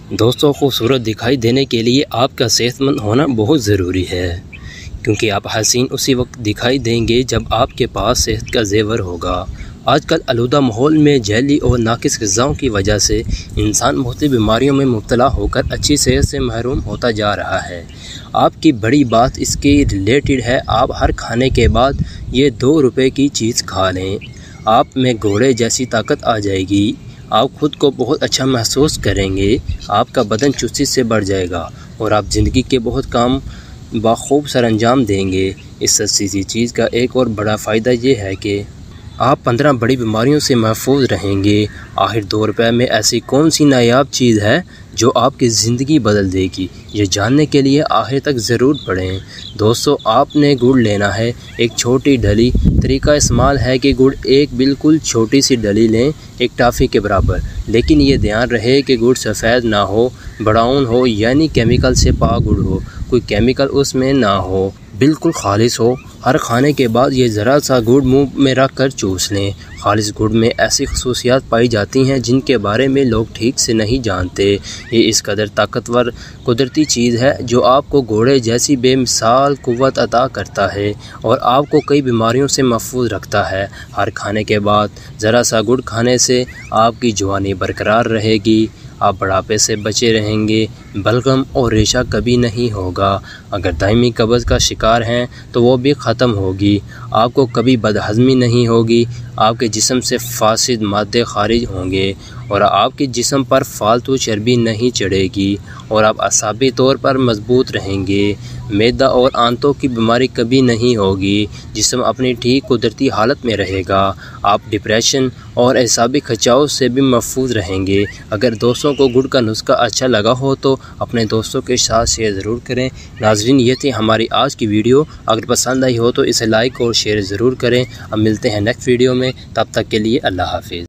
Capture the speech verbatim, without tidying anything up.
दोस्तों, खूबसूरत दिखाई देने के लिए आपका सेहतमंद होना बहुत ज़रूरी है, क्योंकि आप हसीन उसी वक्त दिखाई देंगे जब आपके पास सेहत का जेवर होगा। आजकल आलूदा माहौल में जहली और नाकिस ग़िज़ाओं की वजह से इंसान मुख्तलिफ़ बीमारियों में मुब्तला होकर अच्छी सेहत से महरूम होता जा रहा है। आपकी बड़ी बात इसके रिलेटेड है, आप हर खाने के बाद ये दो रुपए की चीज़ खा लें, आप में घोड़े जैसी ताकत आ जाएगी। आप ख़ुद को बहुत अच्छा महसूस करेंगे, आपका बदन चुस्ती से बढ़ जाएगा और आप ज़िंदगी के बहुत काम बाखूब सरअंजाम देंगे। इस सस्ती सी चीज़ का एक और बड़ा फ़ायदा ये है कि आप पंद्रह बड़ी बीमारियों से महफूज रहेंगे। आखिर दो रुपये में ऐसी कौन सी नायाब चीज़ है जो आपकी ज़िंदगी बदल देगी? ये जानने के लिए आखिर तक ज़रूर पढ़ें। दोस्तों, आपने गुड़ लेना है, एक छोटी डली। तरीका इस्तेमाल है कि गुड़ एक बिल्कुल छोटी सी डली लें, एक टाफ़ी के बराबर। लेकिन ये ध्यान रहे कि गुड़ सफ़ेद ना हो, ब्राउन हो, यानी केमिकल से पाक गुड़ हो, कोई केमिकल उसमें ना हो, बिल्कुल खालिस हो। हर खाने के बाद ये ज़रा सा गुड़ मुंह में रख कर चूस लें। खालिस गुड़ में ऐसी खसूसियात पाई जाती हैं जिनके बारे में लोग ठीक से नहीं जानते। ये इस कदर ताकतवर कुदरती चीज़ है जो आपको घोड़े जैसी बेमिसाल क़ुव्वत अता करता है और आपको कई बीमारियों से महफूज रखता है। हर खाने के बाद ज़रा सा गुड़ खाने से आपकी जवानी बरकरार रहेगी, आप बुढ़ापे से बचे रहेंगे, बलगम और रेशा कभी नहीं होगा। अगर दायमी कब्ज़ का शिकार हैं तो वो भी ख़त्म होगी। आपको कभी बदहज़मी नहीं होगी, आपके जिस्म से फासिद मादे खारिज होंगे और आपके जिस्म पर फालतू चर्बी नहीं चढ़ेगी और आप असाबी तौर पर मजबूत रहेंगे। मैदा और आंतों की बीमारी कभी नहीं होगी, जिस्म अपनी ठीक कुदरती हालत में रहेगा। आप डिप्रेशन और असाबी खिंचाव से भी महफूज रहेंगे। अगर दोस्तों को गुड़ का नुस्खा अच्छा लगा हो तो अपने दोस्तों के साथ शेयर ज़रूर करें। नाज़रीन, ये थी हमारी आज की वीडियो। अगर पसंद आई हो तो इसे लाइक और शेयर ज़रूर करें। अब मिलते हैं नेक्स्ट वीडियो में, तब तक के लिए अल्लाह हाफ़िज़।